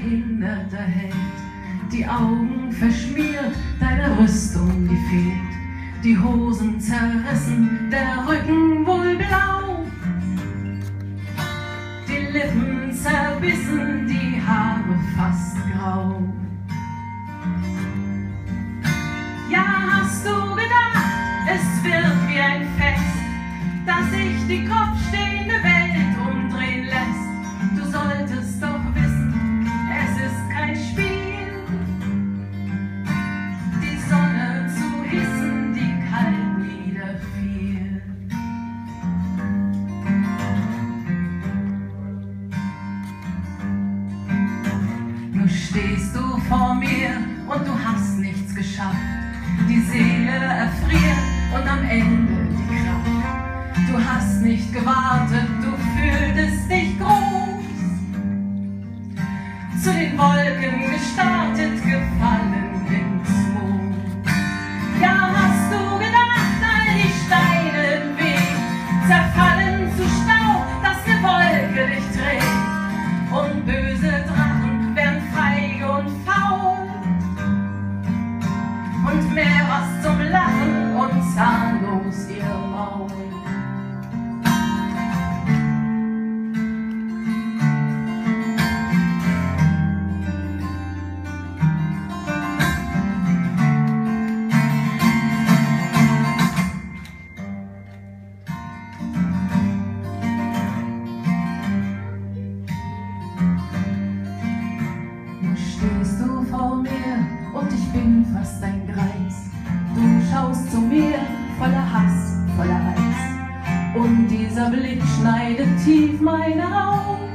verhinderter Held, die Augen verschmiert, deine Rüstung, die fehlt, die Hosen zerrissen, der Rücken wohl blau, die Lippen zerbissen, die Haare fast grau. Ja, hast du gedacht, es wird wie ein Fest, dass sich die kopfstehende Welt umdrehen lässt? Du solltest doch wissen, es ist kein Spiel, die Sonne zu hissen, die kalt niederfiel. Nun stehst du vor mir und du hast nichts geschafft, die Seele erfriert und am Ende die Kraft. Du hast nicht gewartet, du fühltest dich groß, zu den Wolken gestartet, gefallen ins Moos. Ja, hast du gedacht, all die Steine im Weg zerfallen zu Staub, dass eine Wolke dich trägt, und böse Drachen wären feige und faul und mehr was zum Lachen und zahnlos ihr Maul. Stehst du vor mir und ich bin fast ein Greis. Du schaust zu mir voller Hass, voller Eis, und dieser Blick schneidet tief meine Augen,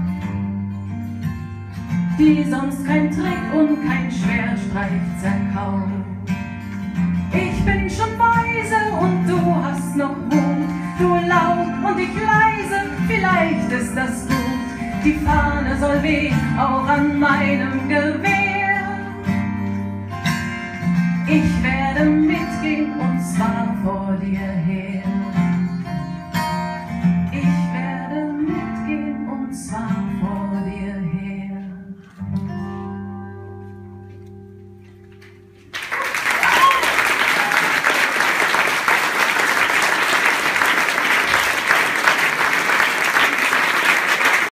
die sonst kein Trick und kein Schwertstreich zerkauen. Ich bin schon weise und du hast noch Mut, du laut und ich leise, vielleicht ist das gut. Die Fahne soll wehen, auch an meinem Gewehr. Ich werde mitgehen, und zwar vor